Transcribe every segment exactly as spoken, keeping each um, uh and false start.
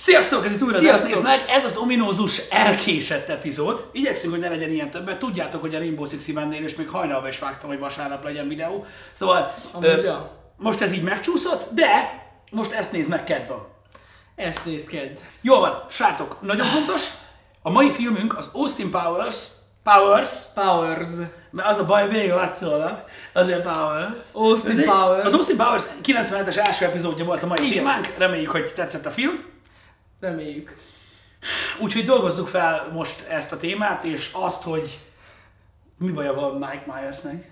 Sziasztok, ez itt újra az nézd meg, ez az ominózus elkésett epizód. Igyekszünk, hogy ne legyen ilyen többet. Tudjátok, hogy a Rainbow Six Siege-nél és még hajnalba is vágtam, hogy vasárnap legyen videó. Szóval ö, ja. most ez így megcsúszott, de most ezt nézd meg, kedv van. Ezt nézd, kedv. Jól van, srácok, nagyon fontos. A mai filmünk az Austin Powers. Powers. Powers. Mert az a baj, végig látszólag, azért Powers. Austin de Powers. Az Austin Powers kilencvenhetes első epizódja volt a mai Igen. témánk. Reméljük, hogy tetszett a film. Reméljük. Úgyhogy dolgozzuk fel most ezt a témát, és azt, hogy mi baja van Mike Myersnek.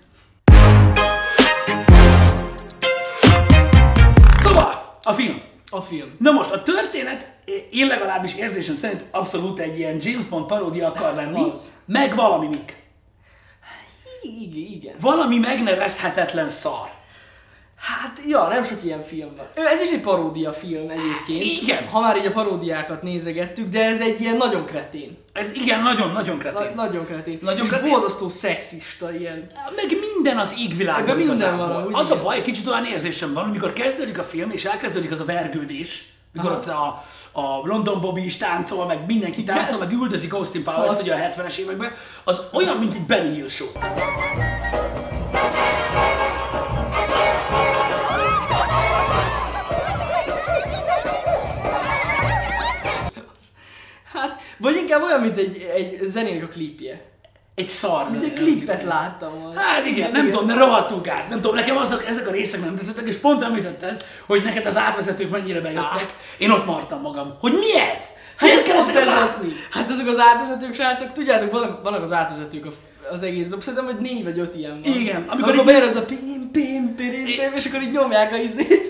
Szóval, a film. A film. Na most, a történet, én legalábbis érzésem szerint abszolút egy ilyen James Bond paródia akar lenni, az. meg valami még. Igen, igen. Valami megnevezhetetlen szar. Hát, ja, nem sok ilyen film van. Ez is egy paródia film egyébként. Igen. Ha már így a paródiákat nézegettük, de ez egy ilyen nagyon kretén. Ez igen, nagyon-nagyon kretén. Na, nagyon kretén. Nagyon és kretén. borzasztó szexista ilyen. Meg minden az égvilágban minden van. Az a baj, kicsit olyan érzésem van, amikor kezdődik a film, és elkezdődik az a vergődés, mikor Aha. ott a, a London Bobby is táncol, meg mindenki táncol, meg üldözik Austin Powers ugye a hetvenes években, az olyan, mint egy Benny Hill show. Hát, vagy inkább olyan, mint egy, egy zenének a klipje. Egy szar Mint egy klipet láttam volna. Hát igen, nem igen. tudom, de rohadtul gáz. Nem tudom, nekem azok, ezek a részek nem tetszettek, és pont említetted, hogy neked az átvezetők mennyire bejöttek. Én ott martam magam. Hogy mi ez? Miért kell ezt látni? Hát ezek az átvezetők, srácok, tudjátok, vannak, vannak az átvezetők az egészben. Szerintem, hogy négy vagy öt ilyen van. Igen. Amikor, amikor bejön az a pim, pim, pirim, pim, és akkor így nyomják a izét.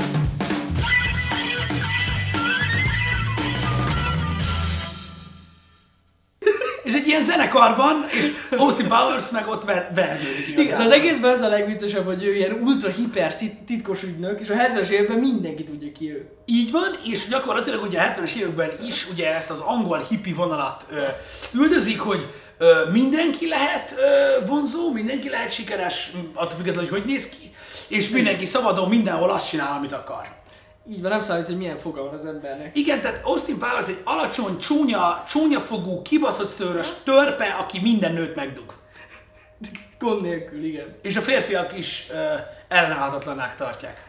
És egy ilyen zenekarban, és Austin Powers meg ott ver- vergődik igazán. Igen, de az egészben ez a legviccesebb, hogy ő ilyen ultra hiper titkos ügynök, és a hetvenes években mindenki tudja ki ő. Így van, és gyakorlatilag ugye a hetvenes években is ugye ezt az angol hippi vonalat ö, üldözik, hogy ö, mindenki lehet ö, vonzó, mindenki lehet sikeres, attól függetlenül, hogy hogy néz ki, és mindenki szabadon mindenhol azt csinál, amit akar. Így van, nem számít, hogy milyen foga van az embernek. Igen, tehát Austin Powers egy alacsony, csúnya, csúnyafogú, kibaszott szőrös törpe, aki minden nőt megdug. Gond nélkül, igen. És a férfiak is uh, ellenállhatatlannak tartják.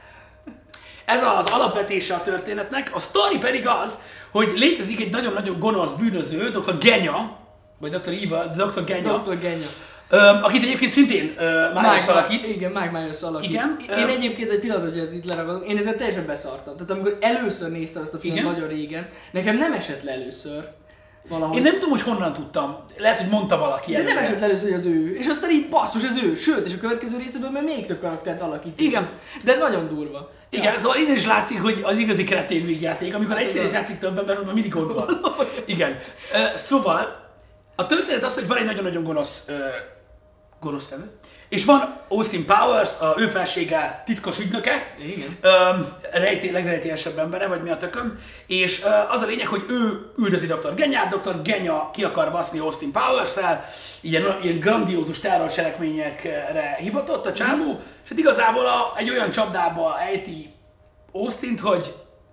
Ez az alapvetése a történetnek. A sztori pedig az, hogy létezik egy nagyon-nagyon gonosz bűnöző, doktor Genya, vagy doktor Evil, doktor Genya. doktor Genya. Um, akit egyébként szintén uh, Myers alakít. Igen, Mike Myers alakít. Igen. Én um, egyébként egy pillanat, hogy ez itt leragadom, én ezzel teljesen beszartam. Tehát amikor először néztem ezt a filmet nagyon régen, nekem nem esett le először. Valahogy. Én nem tudom, hogy honnan tudtam. Lehet, hogy mondta valaki. De előre. Nem esett le először, hogy az ő. És aztán így basszus, ez ő. Sőt, és a következő részben már még több karaktert alakít. Igen. De nagyon durva. Igen, ja. Szóval innen is látszik, hogy az igazi kretén vígjáték, amikor egyszerűen játszik több ember, már mindig ott van. Igen. Uh, szóval a történet az, hogy van egy nagyon-nagyon gonosz uh, gonosz tevő. És van Austin Powers, a ő felsége titkos ügynöke, Igen. Um, rejté, legrejtélyesebb embere, vagy mi a tököm, és uh, az a lényeg, hogy ő üldözi doktor Genyát, doktor Genya ki akar baszni Austin Powers-el, ilyen, ilyen grandiózus terrorcselekményekre hivatott a csávó, mm. és hát igazából a, egy olyan csapdába ejti Austint, hogy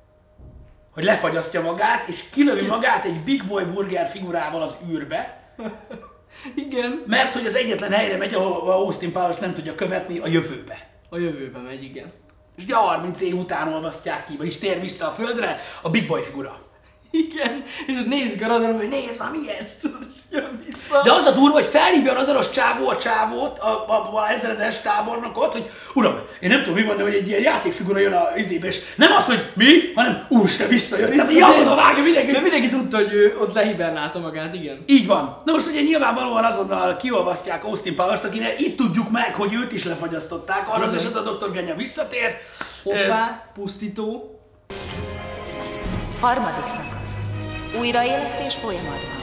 hogy lefagyasztja magát, és kilövi magát egy Big Boy Burger figurával az űrbe. Igen. Mert hogy az egyetlen helyre megy, ahol Austin Powers nem tudja követni, a jövőbe. A jövőbe megy, igen. És ugye harminc év után olvasztják ki, vagyis tér vissza a földre a Big Boy figura. Igen, és nézd a radaron, hogy nézd már, mi ez? Jön vissza. De az a durva, hogy felhívja a radaros csávó a csávót, a, a, a ezredes tábornokot, hogy uram, én nem tudom mi van, de hogy egy ilyen játékfigura jön a izébe, és nem az, hogy mi, hanem úristen visszajött. Vissza, tehát így azonnal vágja mindenki. De mindenki tudta, hogy ő ott lehibernálta magát, igen. Így van. Na most ugye nyilvánvalóan azonnal kiolvasztják Austin Powers-t, akinek itt tudjuk meg, hogy őt is lefagyasztották. Arra az eset a doktor Genya visszatér. Hoppá, pusztító. Harmadik szakasz. Újraélesztés folyamatban.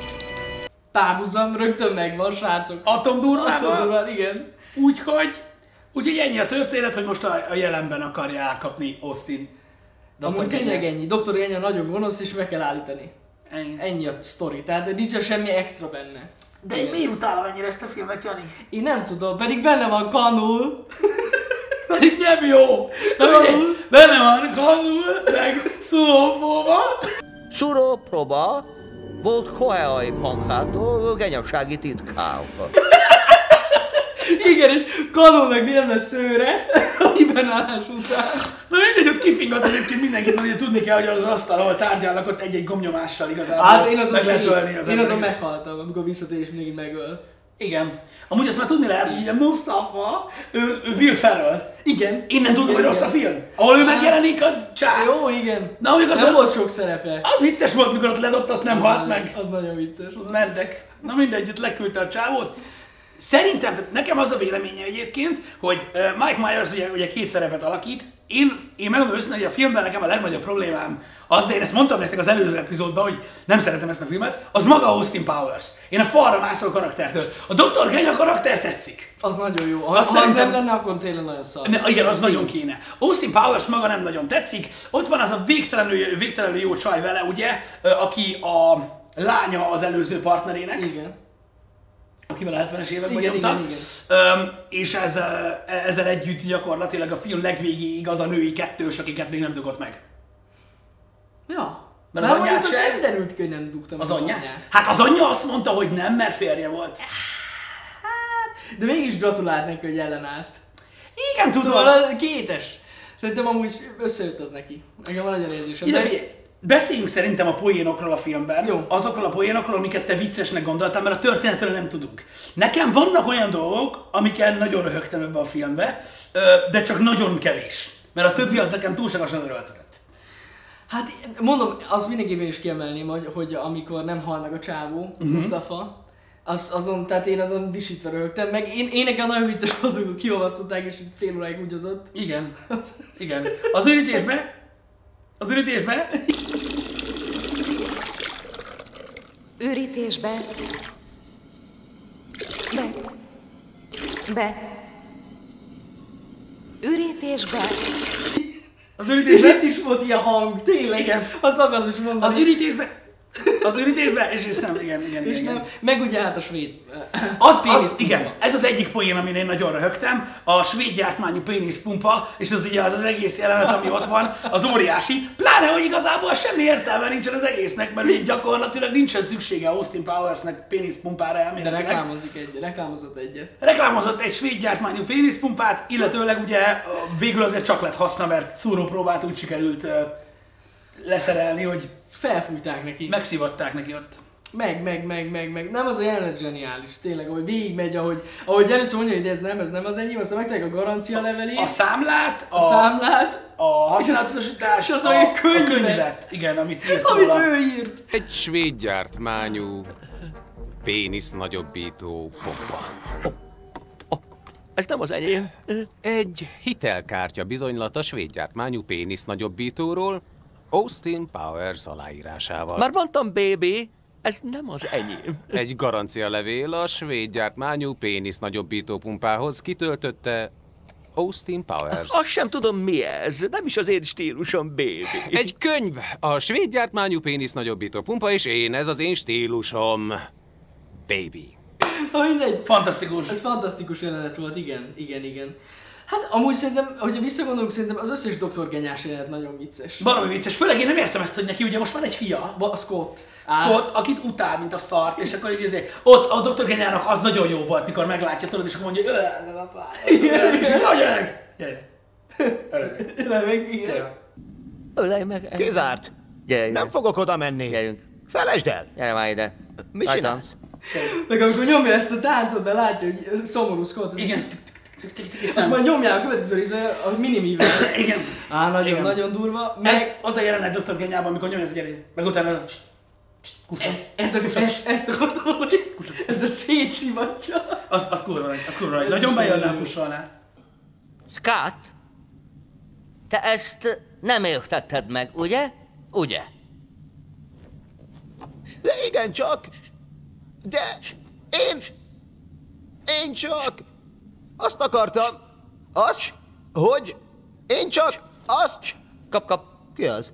Párhuzam rögtön megvan, srácok. Atomdurvával? Atomdurvával, igen. Úgyhogy, úgyhogy ennyi a történet, hogy most a, a jelenben akarja elkapni Austin. Amúgy tényleg ennyi. doktor Genya nagyon gonosz, és meg kell állítani. Ennyi. Ennyi a sztori, tehát nincs semmi extra benne. De én miért utálom ennyire ezt a filmet, Jani? Én nem tudom, pedig benne van Kanul. Pedig nem jó. Na mindegy, benne van Gandul, meg Szulófóba. Szúrópróba volt Koheai Pankhától genyasági titkálka. Igen, és Kanónak nem lesz szőre a hibernálás után. Na mindegy, ott kifingat egyébként mindenkit, mert ugye tudni kell, hogy az asztal, ahol tárgyalnak, ott egy-egy gombnyomással igazából Hát én azon, meg lehet szép, ölni az én azon embereket. meghaltam, amikor visszatér és mindig megöl. Igen. Amúgy azt már tudni lehet, hogy ugye Mustafa, ő, ő Will Ferrell. Igen. Innen tudom, hogy igen, rossz a igen. film. Ahol ő megjelenik, az csá. Jó, igen. Na, amíg az nem a- volt sok szerepe. Az vicces volt, mikor ott ledobta, azt nem halt meg. Az nagyon vicces volt. Mentek. Na mindegy, ott leküldte a csávót. Szerintem, tehát nekem az a véleményem egyébként, hogy uh, Mike Myers ugye, ugye két szerepet alakít. Én, én megmondom őszintén, hogy a filmben nekem a legnagyobb problémám az, de én ezt mondtam nektek az előző epizódban, hogy nem szeretem ezt a filmet, az maga Austin Powers. Én a falra mászol karaktertől. A doktor Genya karakter tetszik. Az nagyon jó. Ha Azt az szerintem- nem lenne, akkor tényleg nagyon szar. Ne, igen, az nagyon kéne. Austin Powers maga nem nagyon tetszik. Ott van az a végtelenül, végtelenül jó csaj vele, ugye, ö, aki a lánya az előző partnerének. Igen. Akivel a hetvenes években Igen, nyomta. igen, igen. Öm, és ezzel, ezzel együtt gyakorlatilag a film legvégéig az a női kettős, akiket még nem dugott meg. Ja. Mert Már az anyját mondjuk se- nem derült ki, hogy nem dugtam Az anyja? Hát az anyja azt mondta, hogy nem, mert férje volt. De mégis gratulált neki, hogy ellenállt. Igen, tudom. Szóval az kétes. Szerintem amúgy összejött az neki. Nekem van egy érzésem. Ide De- figyelj, beszéljünk szerintem a poénokról a filmben. Jó. Azokról a poénokról, amiket te viccesnek gondoltál, mert a történetről nem tudunk. Nekem vannak olyan dolgok, amiken nagyon röhögtem ebbe a filmbe, ö, de csak nagyon kevés. Mert a többi az nekem túlságosan erőltetett. Hát mondom, azt mindenképpen is kiemelném, hogy, hogy amikor nem hal meg a csávó, uh-huh. Mustafa, az, azon, tehát én azon visítve röhögtem, meg én, én nekem nagyon vicces volt, amikor kiolvasztották és fél óráig ugyozott. Igen. Igen. Az ürítésbe, az ürítésbe, Ürítésbe. Be. Be. Ürítésbe. az És ürítésbe, itt is volt ilyen hang, tényleg. Igen. Azt akarom is mondani. az ürítésbe, az ürítésbe, és, és nem, igen, igen, És igen. nem, meg ugye hát a svéd. Az, péniszpumpa. az, igen, ez az egyik poén, amin én nagyon röhögtem, a svéd gyártmányú péniszpumpa, és az ugye az, az egész jelenet, ami ott van, az óriási, pláne, hogy igazából semmi értelme nincsen az egésznek, mert ugye gyakorlatilag nincsen szüksége Austin Powersnek péniszpumpára De elméletileg. reklámozik egy, reklámozott egyet. Reklámozott egy svéd gyártmányú péniszpumpát, illetőleg ugye végül azért csak lett haszna, mert szúrópróbát úgy sikerült ö, leszerelni, hogy Felfújták neki. megszivatták neki ott. Meg, meg, meg, meg, meg. Nem az a jelenet zseniális. Tényleg, ahogy végigmegy, ahogy, ahogy először mondja, hogy ez nem, ez nem az enyém, aztán megtalálják a garancia levelét, A számlát, a, a számlát, a használatosítást, és azt a, meg egy a könyvet. könyvet, igen, amit írt amit róla. ő írt. Egy svéd gyártmányú pénisz nagyobbító pompa. Ez nem az enyém. Egy hitelkártya bizonylat a svéd gyártmányú pénisz nagyobbítóról, Austin Powers aláírásával. Már mondtam, baby, ez nem az enyém. Egy garancialevél a svéd gyártmányú pénisz nagyobbító pumpához kitöltötte Austin Powers. Azt sem tudom, mi ez. Nem is az én stílusom, baby. Egy könyv, a svéd gyártmányú pénisz nagyobbító pumpa, és én, ez az én stílusom. Baby. Ha mindegy. Fantasztikus. Ez fantasztikus jelenet volt, igen, igen, igen. Hát amúgy szerintem, hogyha visszagondolunk, szerintem az összes doktor Genyás jelenet nagyon vicces. Baromi vicces. Főleg én nem értem ezt, hogy neki ugye most van egy fia, Ba- Scott. Scott, akit utál, mint a szart, és akkor így ezért, ott a doktor Genyának az nagyon jó volt, mikor meglátja, tudod, és akkor mondja, hogy öl, a fáj, és így, "Na, gyerek, gyere, gyere, Nem, meg, igen. gyere." Ölej meg. engem. Kizárt. Gyere, Nem fogok oda menni. Gyerünk. Felejtsd el. Gyere már ide. Mit Rajtam. csinálsz? Meg amikor nyomja ezt a táncot, de látja, hogy ez szomorú Scott. Igen. És Azt nem. majd nyomják a következő részben a minimivel. Igen. Á, nagyon, Igen. nagyon durva. Ez Meg az a jelenet doktor Genyában, amikor nyomja ez a gyerek, meg utána kusva. ez, ez, a, ez, ezt akartam mondani, ez a szétszivatja. Az, az kurva nagy, az kurva nagy. Nagyon bejönne, ha kussolná. Scott, te ezt nem értetted meg, ugye? Ugye? De igen, csak... De... Én... Én csak... Azt akartam... Azt... Hogy... Én csak... Azt... Kap, kap. Ki az?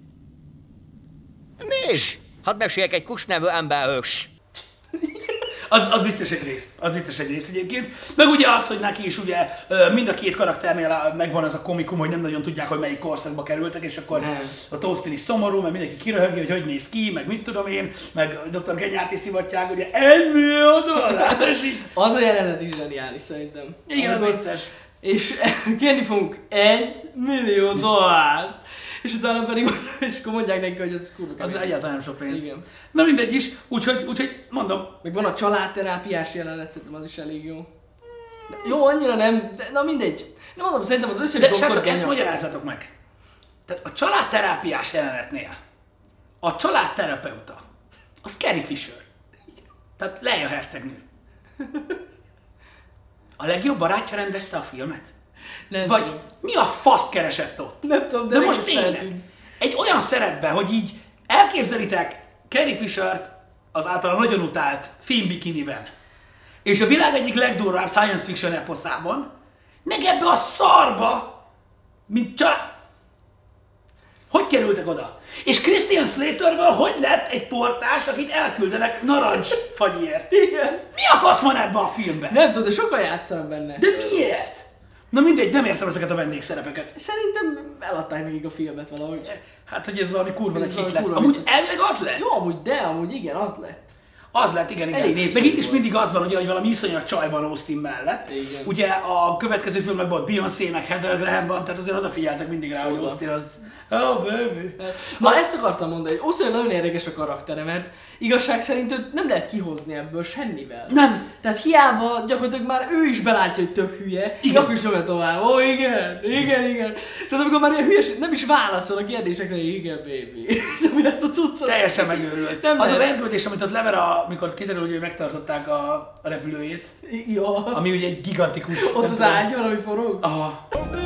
Nézd! Hadd meséljek egy Kus nevű emberhős. Az, az vicces egy rész. Az vicces egy rész egyébként. Meg ugye az, hogy neki is ugye mind a két karakternél megvan az a komikum, hogy nem nagyon tudják, hogy melyik korszakba kerültek, és akkor Nem. a Austin is szomorú, mert mindenki kiröhögi, hogy hogy néz ki, meg mit tudom én, meg doktor Genyát is szivatják, ugye egy millió dollár, és így. Az a jelenet is zseniális szerintem. Igen, az Amikor- vicces. És kérni fogunk egy millió dollárt. És utána pedig, és akkor mondják neki, hogy ez kurva Az kemény. egyáltalán nem sok pénz. Igen. Na mindegy is, úgyhogy, úgyhogy mondom, Meg van a családterápiás jelenet, szerintem az is elég jó. De jó, annyira nem, de na mindegy. Nem mondom, szerintem az összes de doktor srácok, ezt Genya. magyarázzatok meg. Tehát a családterápiás jelenetnél a családterapeuta, az Carrie Fisher. Tehát Leia hercegnő. A legjobb barátja rendezte a filmet? Nem Vagy tudom. mi a faszt keresett ott? Nem tudom, de de még most ezt tényleg, feltűnt. egy olyan szerepben, hogy így elképzelitek Carrie Fishert az általa nagyon utált filmbikiniben, és a világ egyik legdurvább science fiction eposzában, meg ebbe a szarba, mint család... Hogy kerültek oda? És Christian Slaterből hogy lett egy portás, akit elküldenek narancs fagyért? Igen. Mi a fasz van ebbe a filmben? Nem tudom, de sokan játszanak benne. De miért? Na mindegy, nem értem ezeket a vendégszerepeket. Szerintem eladták nekik a filmet valahogy. Hát, hogy ez valami kurva Ez egy hit valami lesz. kurva Amúgy vicces. elvileg az lett. Jó, amúgy, de amúgy igen, az lett. Az lett, igen, igen. Elég Meg népszerű itt is volt. mindig az van, ugye, hogy valami iszonyat csaj van Austin mellett. Igen. Ugye a következő filmekben volt Beyoncé, meg Heather Graham van, tehát azért odafigyeltek mindig rá, hogy Oda. Austin az... Oh, baby. Na ezt akartam mondani, hogy Austin nagyon érdekes a karaktere, mert igazság szerint őt nem lehet kihozni ebből semmivel. Nem. Tehát hiába gyakorlatilag már ő is belátja, hogy tök hülye, Igen. akkor is nyomja tovább. Ó, igen, igen, igen. Tehát amikor már ilyen hülyes, nem is válaszol a kérdésekre, hogy igen, baby. És ami ezt a cuccot... Teljesen megőrült. Nem az a lehet. vergődés, amit ott lever, a, amikor kiderül, hogy ő megtartották a, a repülőjét, Ja. ami ugye egy gigantikus... Ott nem az tudom. ágy valami forog. Aha.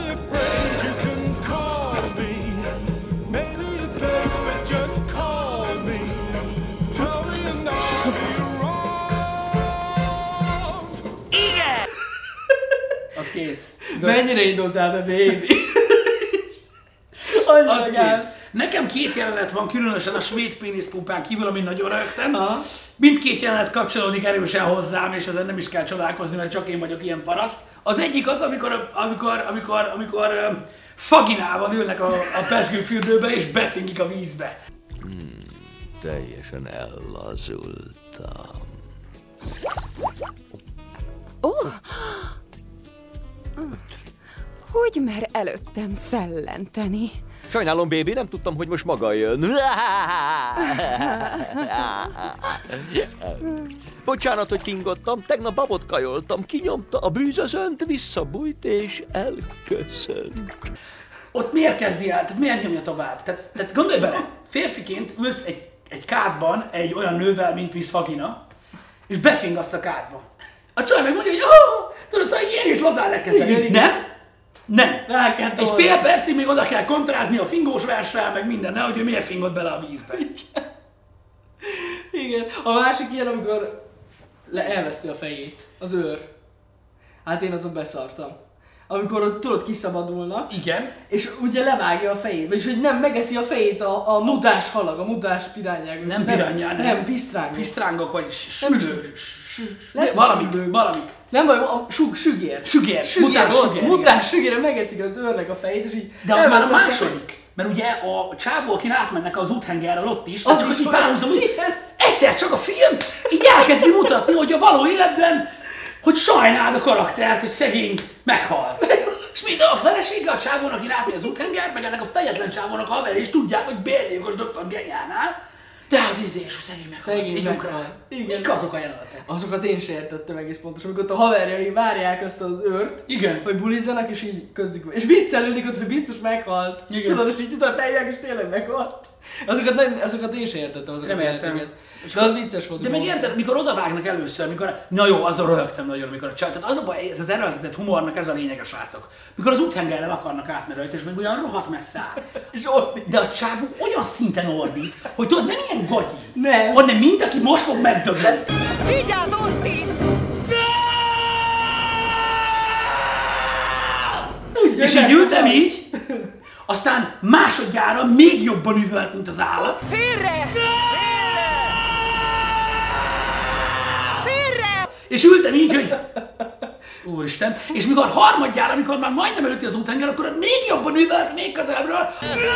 Az kész. Mennyire indultál be, baby? Annyira Az gáz. kész. Nekem két jelenet van, különösen a svéd péniszpumpán kívül, amin nagyon rögtem. Aha. Mindkét jelenet kapcsolódik erősen hozzám, és ezen nem is kell csodálkozni, mert csak én vagyok ilyen paraszt. Az egyik az, amikor, amikor, amikor, amikor uh, faginával ülnek a, a pezsgőfürdőbe, és befingik a vízbe. Teljesen ellazultam. Ó! Hogy mer előttem szellenteni? Sajnálom, baby, nem tudtam, hogy most maga jön. Bocsánat, hogy fingottam, tegnap babot kajoltam, kinyomta a bűzözönt, visszabújt és elköszönt. Ott miért kezdi el? Tehát miért nyomja tovább? Tehát, tehát gondolj bele, férfiként ülsz egy, egy kádban egy olyan nővel, mint Miss Vagina, és befingasz a kádba. A csaj megmondja, hogy oh, tudod, szóval így egész lazán lekezdeni. Igen, igen. Nem? Nem. Rá kell Egy tolni. fél percig még oda kell kontrázni a fingós verssel, meg minden, nehogy ő miért fingott bele a vízbe. Igen. A másik ilyen, amikor le elveszti a fejét, az őr. Hát én azon beszartam. Amikor ott tudod kiszabadulnak, Igen. és ugye levágja a fejét, vagyis hogy nem megeszi a fejét a, a mutás halag, a mutás pirányák. Nem piranya, nem. Nem, pisztrángok. Pisztrángok vagy s- Nem sülő. Lehet, hogy Valamik, sülők. valamik. Nem baj, a sug, sügér. Sügér, Sügér, mutás volt, sügér, mutás sügére megeszik az őrnek a fejét, és így De az már a elvesztette fejét. második. Mert ugye a csávó, akin átmennek az úthengerrel ott is, Az az csak is így olyan. párhuzam, hogy Igen. egyszer csak a film így elkezdi mutatni, hogy a való életben, hogy sajnáld a karaktert, hogy szegény meghalt. És mind a felesége a csávónak, aki átmegy az úthenger, meg ennek a fejetlen csávónak a haverja is tudják, hogy bérjékos doktor Genyánál. De hát izé, és szegény meghalt. Szegény Így ukrán. meghalt. Igen. Mik azok a jelenetek? Azokat én sem értettem egész pontosan, amikor ott a haverjai várják azt az őrt, Igen. hogy bulizzanak, és így közdik, és viccelődik ott, hogy biztos meghalt. Igen. Tudod, és így utána felhívják, és tényleg meghalt. Azokat, nem, azokat én sem értettem, azokat Nem a értem. jeleneteket. De az vicces volt. De hogy meg mondtad. érted, mikor odavágnak először, mikor, na jó, azon röhögtem nagyon, amikor a csaj, tehát az a baj, ez az erőltetett humornak ez a lényeg a srácok. Mikor az úthengerrel akarnak átmenni rajta, és még olyan rohadt messze áll. És ordít. De a csávó olyan szinten ordít, hogy tudod, nem ilyen gagyi, Nem. hanem mint aki most fog megdögleni. Vigyázz, Austin! Tudja, És így ültem így, aztán másodjára még jobban üvölt, mint az állat. Félre! Félre! És ültem így, hogy úristen, és mikor harmadjára, amikor már majdnem előtti az úthenger, akkor még jobban üvölt, még közelebbről.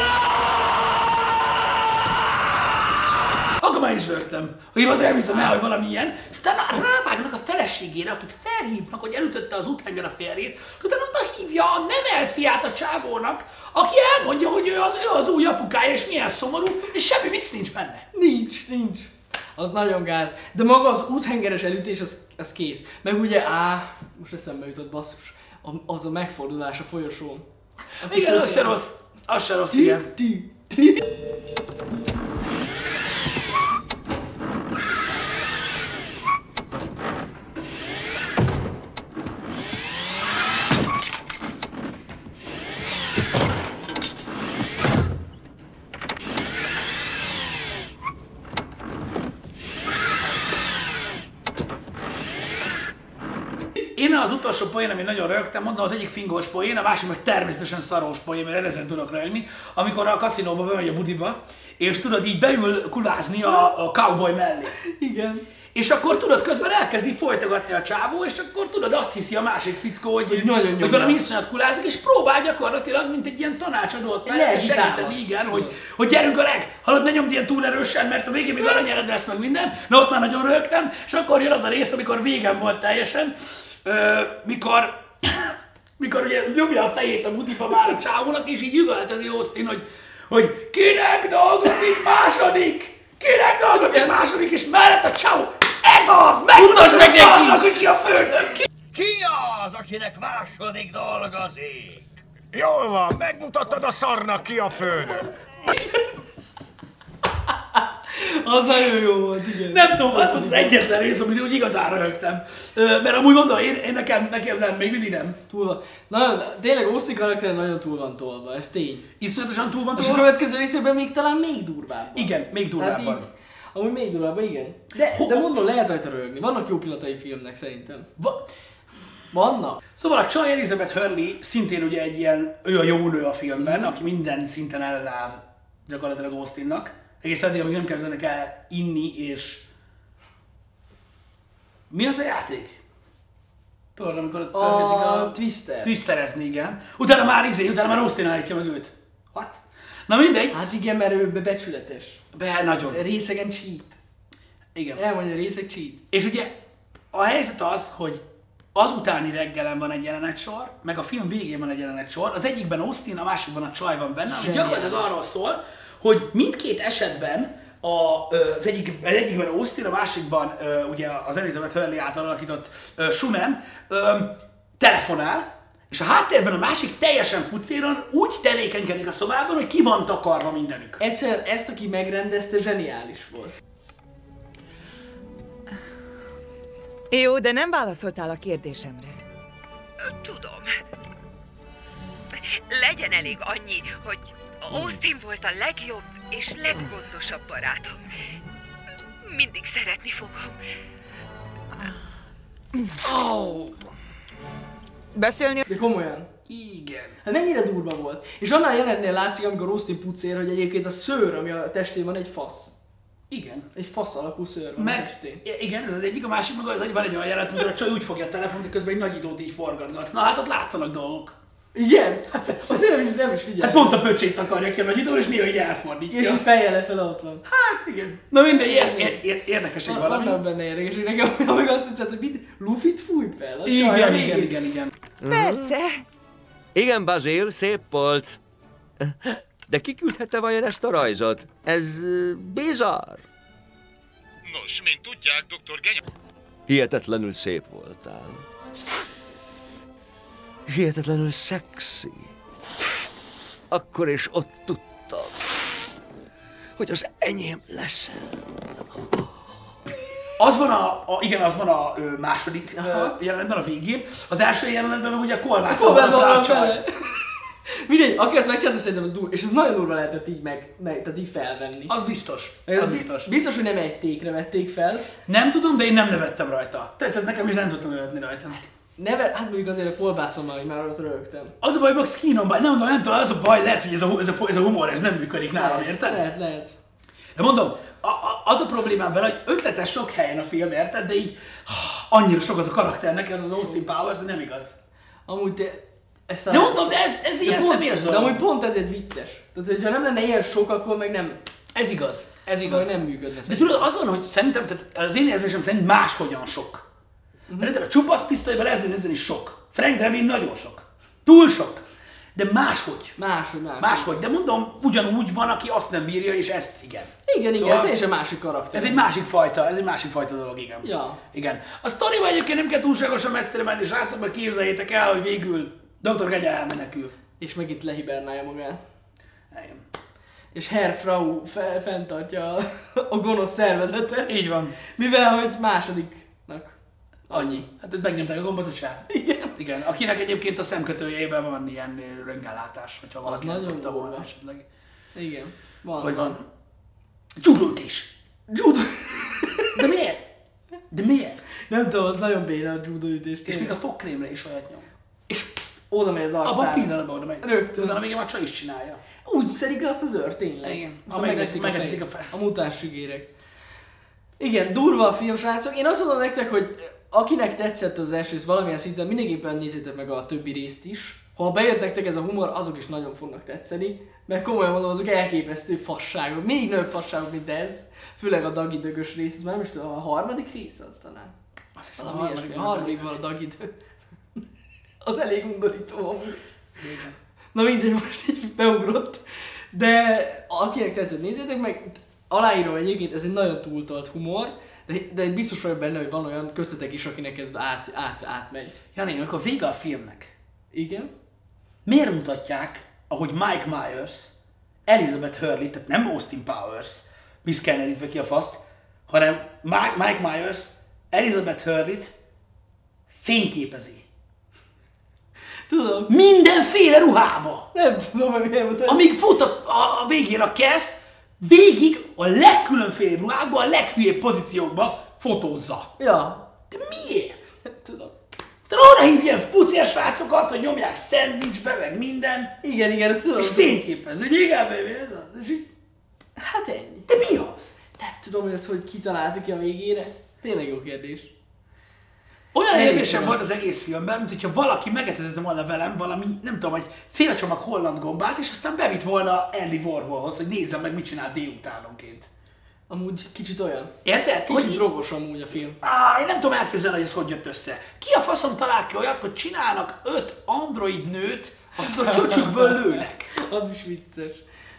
Akkor már is rögtem, hogy én azért hiszem el, hogy valami ilyen, és utána rávágnak a feleségére, akit felhívnak, hogy elütötte az úthenger a férjét, utána oda hívja a nevelt fiát a csávónak, aki elmondja, hogy ő az, ő az új apukája, és milyen szomorú, és semmi vicc nincs benne. Nincs, nincs. Az nagyon gáz. De maga az úthengeres elütés, az, az kész. Meg ugye, á, most eszembe jutott basszus, az a megfordulás a folyosón. A Igen, az se rossz, az se rossz, igen. Ti, ti. Én az utolsó poén, ami nagyon rögtem, mondom, az egyik fingós poén, a másik meg természetesen szarós poén, mert ezen tudok rögni, amikor a kaszinóba bemegy a budiba, és tudod, így beül kulázni a, a cowboy mellé. Igen. És akkor tudod, közben elkezdi folytogatni a csávó, és akkor tudod, azt hiszi a másik fickó, hogy, hogy, nagyon hogy valami iszonyat kulázik, és próbál gyakorlatilag, mint egy ilyen tanácsadót meg segíteni, igen, hogy, hogy gyerünk öreg, hallod, ne nyomd ilyen túl erősen, mert a végén még aranyered lesz meg minden, na ott már nagyon rögtem, és akkor jön az a rész, amikor végem volt teljesen, ö, mikor, mikor ugye nyomja a fejét a butiba már a csávónak, és így üvöltezi Austin, hogy, hogy kinek dolgozik második, kinek dolgozik második, és mellett a csávó, ez az, megmutasd meg szarnak, hogy ki a főnök. Ki az, akinek második dolgozik? Jól van, megmutattad a szarnak, ki a főnök. Az nagyon jó volt, igen. Nem tudom, az volt az egyetlen rész, amit úgy igazán röhögtem. Mert amúgy mondom, én, én nekem, nekem nem, még mindig nem. Túl van. Nagyon, tényleg Austin karakter nagyon túl van tolva, ez tény. Iszonyatosan túl van És a tolva. következő részében még talán még durvábban. Igen, még durvábban. Hát így, amúgy még durvábban, igen. De, de mondom, lehet rajta röhögni. Vannak jó pillanatai filmnek szerintem. Va- Vannak. Szóval a csaj Elizabeth Hurley szintén ugye egy ilyen, ő a jó nő a filmben, aki minden szinten ellenáll gyakorlatilag Austinnak. Egészen addig, amíg nem kezdenek el inni, és... Mi az a játék? Tudod, amikor ott pörgetik A a... Twister. Twisterezni, igen. Utána már izé, utána már Austin állítja meg őt. What? Na mindegy. Hát igen, mert ő becsületes. Be, nagyon. Részegen cheat. Igen. Elmondja, részeg cheat. És ugye a helyzet az, hogy az utáni reggelen van egy jelenetsor, meg a film végén van egy jelenetsor, az egyikben Austin, a másikban a csaj van benne, ami gyakorlatilag arról szól, hogy mindkét esetben a, az, egyik, az egyikben Austin, a másikban ugye az Elizabeth Hurley által alakított Shunen telefonál, és a háttérben a másik teljesen pucéron úgy tevékenykedik a szobában, hogy ki van takarva mindenük. Egyszerűen ezt, aki megrendezte, zseniális volt. Jó, de nem válaszoltál a kérdésemre. Tudom. Legyen elég annyi, hogy Austin volt a legjobb és leggondosabb barátom. Mindig szeretni fogom. Oh. Beszélni... De komolyan. Igen. Hát mennyire durva volt. És annál jelennél látszik, amikor Austin pucér, hogy egyébként a szőr, ami a testén van, egy fasz. Igen. Egy fasz alakú szőr van Meg, a testén. igen, ez az egyik, a másik meg az, hogy van egy olyan jelenet, amikor a csaj úgy fogja a telefont, hogy közben egy nagyítót így forgatgat. Na hát ott látszanak dolgok. Igen? Azért nem is, nem is figyelj. Hát pont a pöcsét akarja ki a nagyító, és néha így elfordítja. És így fejjel lefele ott van. Hát igen. Na mindegy, ér, ér, ér, érdekes egy valami. Vannak benne érdekes, hogy nekem meg azt tetszett, hogy mit? Luffy-t fúj fel? A csaj, Igen, a igen, végén. igen, igen. Persze. Igen, Basil, szép polc. De ki küldhette vajon ezt a rajzot? Ez uh, bizarr. Nos, mint tudják, doktor Genya... Hihetetlenül szép voltál. Hihetetlenül szexi. Akkor is ott tudtam, hogy az enyém leszel. Az van a, a igen, az van a ö, második ö, jelenetben, a végén. Az első jelenetben meg ugye a kolbász Kolbász van van a csaj. vele. Mindegy, aki ezt megcsinálta, szerintem az durva, és ez nagyon durva lehetett így meg, meg tehát így felvenni. Az biztos. Ez Az biztos. biztos. Biztos, hogy nem egy tékre vették fel. Nem tudom, de én nem nevettem rajta. Tetszett nekem, és nem tudtam nevetni rajta. Neve, hát mondjuk azért a kolbászommal, hogy már ott rögtem. Az a baj, hogy Skinon baj, nem tudom, nem tudom, az a baj, lehet, hogy ez a, ez a, ez a humor, ez nem működik nálam, Lehet, érted? Lehet, lehet. De mondom, a, a, az a problémám vele, hogy ötletes sok helyen a film, érted? De így annyira sok az a karakternek, ez az Austin Powers, hogy nem igaz. Amúgy te... Ezt De mondom, de ez, ez ilyen személyes dolog. De amúgy pont ezért vicces. Tehát, hogyha nem lenne ilyen sok, akkor meg nem... Ez igaz, ez igaz. Nem működne. De tudod, az van, hogy szerintem, tehát az én érzésem szerint máshogyan sok. Uh-huh. Mert a csupasz pisztolyban ezen, ezen is sok. Frank Drebin nagyon sok. Túl sok. De máshogy. Máshogy, máshogy. Máshogy. De mondom, ugyanúgy van, aki azt nem bírja, és ezt igen. Igen, szóval igen, ez teljesen másik karakter. Ez egy másik fajta, ez egy másik fajta dolog, igen. Ja. Igen. A sztoriban egyébként nem kell túlságosan messzire menni, srácok, mert képzeljétek el, hogy végül doktor Genya elmenekül. És meg itt lehibernálja magát. Igen. És Herr Frau fe- fenntartja a, a gonosz szervezetet. Így van. Mivel, hogy másodiknak. Annyi. Hát itt megnyomták a gombot, se. Igen. Igen. Akinek egyébként a szemkötőjében van ilyen röntgenlátás, hogyha valaki nem nagyon tudta volna durva. esetleg. Igen. Van. Hogy van? Judóütés. Judo. De miért? De miért? Nem tudom, az nagyon béna a judoütés. És még a fogkrémre is olyat nyom. És oda megy az arcára. Abban pillanatban oda megy. Rögtön. Utána még a csaj is csinálja. Úgy szedik le azt az őrt, tényleg. Igen. Ha Megvetik megeszik a a, fel. a mutáns sigérek. Igen, durva a film, srácok. Én azt mondom nektek, hogy akinek tetszett az első rész valamilyen szinten, mindenképpen nézzétek meg a többi részt is. Ha bejött nektek ez a humor, azok is nagyon fognak tetszeni. Mert komolyan mondom, azok elképesztő fasságok. Még nagyobb fasságok, mint ez. Főleg a Dagi dögös rész, ez már nem is tudom, a harmadik rész az talán. Azt hiszem, a harmadik, a harmadik van a Dagi dög. Az elég undorító amúgy. Igen. Na mindegy, most így beugrott. De akinek tetszett, nézzétek meg. Aláírom egyébként, ez egy nagyon túltolt humor, de, de biztos vagyok benne, hogy van olyan köztetek is, akinek ez át, át, átmegy. Jani, amikor vége a filmnek, Igen? miért mutatják, ahogy Mike Myers, Elizabeth Hurley, tehát nem Austin Powers, miszkennerítve ki a faszt, hanem Mike, Mike Myers, Elizabeth Hurley-t fényképezi. Tudom. Mindenféle ruhába. Nem tudom, hogy miért mutatják. Amíg fut a, a, a végén a kezd, végig a legkülönfélebb ruhákban, a leghülyébb pozíciókban fotózza. Ja. De miért? Nem tudom. Te oda hív ilyen pucér srácokat, hogy nyomják szendvicsbe, meg minden. Igen, igen, ezt tudom. És fényképez, hogy igen, baby, ez az. És így, Hát ennyi. de mi az? Nem tudom, hogy ezt hogy kitalálta ki a végére. Tényleg jó kérdés. Olyan Elég érzésem van. volt az egész filmben, mint hogyha valaki megetetette volna velem valami, nem tudom, egy fél csomag holland gombát, és aztán bevitt volna Andy Warholhoz, hogy nézzem meg, mit csinál délutánonként. Amúgy kicsit olyan. Érted? Hogy Kicsit így, drogos amúgy a film. á, én nem tudom elképzelni, hogy ez hogy jött össze. Ki a faszom talál ki olyat, hogy csinálnak öt android nőt, akik a csöcsükből lőnek. Az is vicces.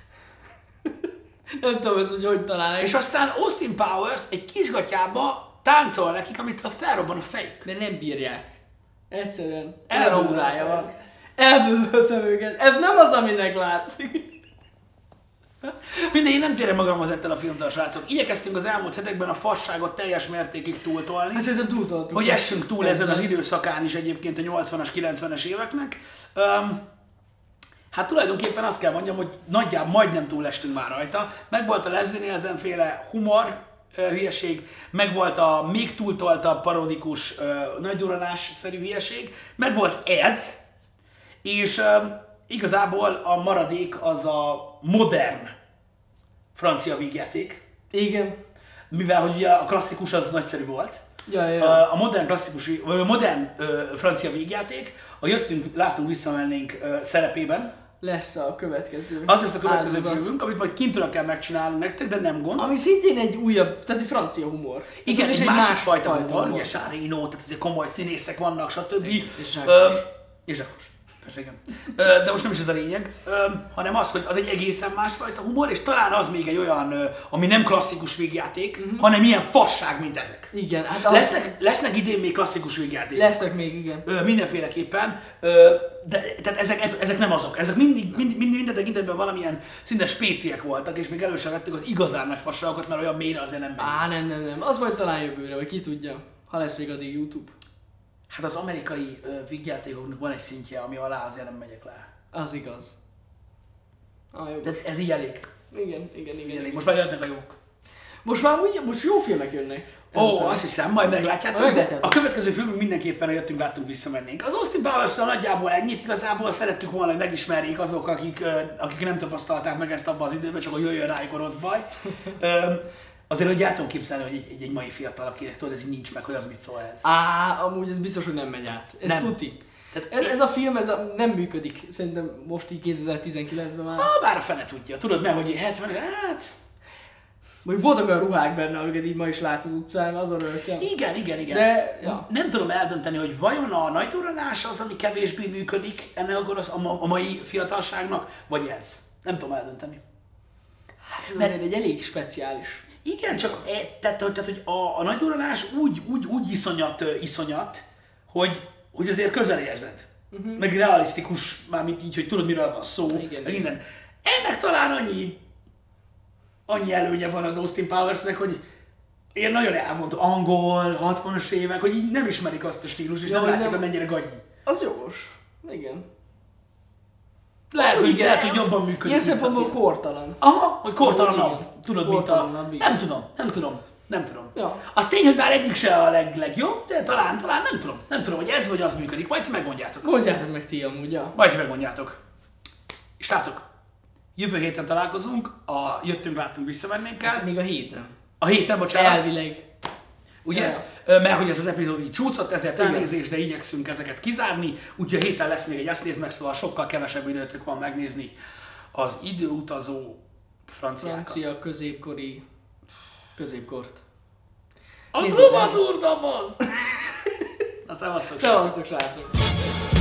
Nem tudom, ez, hogy hogy találják. És aztán Austin Powers egy kisgatyába táncol nekik, amitől felrobban a fejük. De nem bírják. Egyszerűen. Elbővöltem Elbővöltem van. őket. Elbővöltem őket. Ez nem az, aminek látszik. Mindegy, én nem térem magamhoz ettől a filmtől, srácok. Igyekeztünk az elmúlt hetekben a fasságot teljes mértékig túltolni. Hát szerintem túltoltuk. Hogy essünk túl ezen az Ezzel. időszakán is egyébként a nyolcvanas, kilencvenes éveknek. Um, hát tulajdonképpen azt kell mondjam, hogy nagyjából majdnem túlestünk már rajta. Megvolt a Leslie Nielsen féle humor, ö, hülyeség, megvolt a még túltoltabb, parodikus, ö, nagyduranás-szerű hülyeség, megvolt ez, és ö, igazából a maradék az a modern francia vígjáték, Igen. mivel hogy ugye a klasszikus az nagyszerű volt. Ja, ja, ja. A modern klasszikus, vagy a modern ö, francia vígjáték, a jöttünk, látunk, visszamennénk ö, szerepében. Lesz a következő. Az lesz a következő áldozat. filmünk, amit majd kintről kell megcsinálnunk nektek, de nem gond. Ami szintén egy újabb, tehát egy francia humor. Igen, Ez egy is másik más fajta fajta humor, humor. ugye Sárino, tehát ezért komoly színészek vannak, stb. Igen, és Zsákos. Ö, És Zsákos. Persze, igen. Ö, De most nem is ez a lényeg, ö, hanem az, hogy az egy egészen másfajta humor, és talán az még egy olyan, ö, ami nem klasszikus vígjáték, Mhm. uh-huh. hanem ilyen fasság, mint ezek. Igen, hát az... Lesznek, lesznek idén még klasszikus vígjátékok. Lesznek még, igen. Ö, mindenféleképpen, ö, de tehát ezek, ezek nem azok. Ezek mindig, mindig, mindig minden tekintetben valamilyen szinte spéciek voltak, és még elő sem vettük az igazán nagy fasságokat, mert olyan mélyre azért nem megy. Á, nem, nem, nem. Az majd talán jövőre, vagy ki tudja. Ha lesz még addig YouTube. Hát az amerikai ö, vígjátékoknak van egy szintje, ami alá azért nem megyek le. Az igaz. Ah, jó. De ez így elég. Igen, igen, Ez így igen. elég. Most már jöttek a jók. Most már úgy, most jó filmek jönnek. Ó, oh, azt hiszem, majd meglátjátok, de meglátjátok. a következő filmünk mindenképpen a Jöttünk, Láttunk, Visszamennénk. Az Austin Powers-től nagyjából ennyit, igazából szerettük volna, hogy megismerjék azok, akik, akik nem tapasztalták meg ezt abban az időben, csak hogy jöjjön rájuk a rossz baj. Azért, hogy el tudom képzelni, hogy egy, egy, egy mai fiatal, akinek tudod, ez így nincs meg, hogy az mit szól ez. Á, amúgy ez biztos, hogy nem megy át. Ez Nem. tuti. Tehát Ez, ez a film ez a, nem működik, szerintem most így kétezer-tizenkilencben már. Ha, bár a fene tudja. Tudod meg, hogy hetven, hát... Mondjuk voltak olyan ruhák benne, amiket így ma is látsz az utcán, azon rögtem. Igen, igen, igen. De, ja. Nem tudom eldönteni, hogy vajon a nagy durranás az, ami kevésbé működik ennek a, gonosz, a, ma, a mai fiatalságnak, vagy ez. Nem tudom eldönteni. Hát ez azért egy elég speciális. Igen, csak e, tehát, tehát, hogy a, a nagy durranás úgy, úgy, úgy iszonyat, iszonyat, hogy, hogy azért közel érzed. Uh-huh. Meg realisztikus, mármint így, hogy tudod, miről van szó, igen, meg igen. minden. Ennek talán annyi, annyi előnye van az Austin Powersnek, hogy én nagyon elmondom, angol, hatvanas évek, hogy így nem ismerik azt a stílus, és Ja, nem hogy látják, nem- hogy mennyire gagyi. Az jogos. Igen. Lehet, hogy, igen. lehet, hogy jobban működik. Ilyen mint szempontból Szati. kortalan. Aha, hogy kortalanabb. Igen. Tudod, mint a... Kortalanabb, igen. Nem tudom, nem tudom, nem tudom. Ja. Az tény, hogy már egyik se a leg, legjobb, de talán, talán nem tudom. Nem tudom, hogy ez vagy az működik. Majd ti megmondjátok. Mondjátok meg ti amúgy, ja. Majd ti megmondjátok. És srácok, jövő héten találkozunk, a Jöttünk, Láttunk, Visszamennénkkel. Még a héten. A héten, bocsánat. Elvileg. Ugye? Ja. Ö, Mert hogy ez az epizód így csúszott, ezért Igen. elnézést, de igyekszünk ezeket kizárni. Úgyhogy a héten lesz még egy Ezt nézd meg, szóval sokkal kevesebb időtök van megnézni az időutazó franciákat. Francia középkori középkort. A Nézzük meg. Troubadour doboz! Na, szevasztok! srácok. Szevasztok, srácok!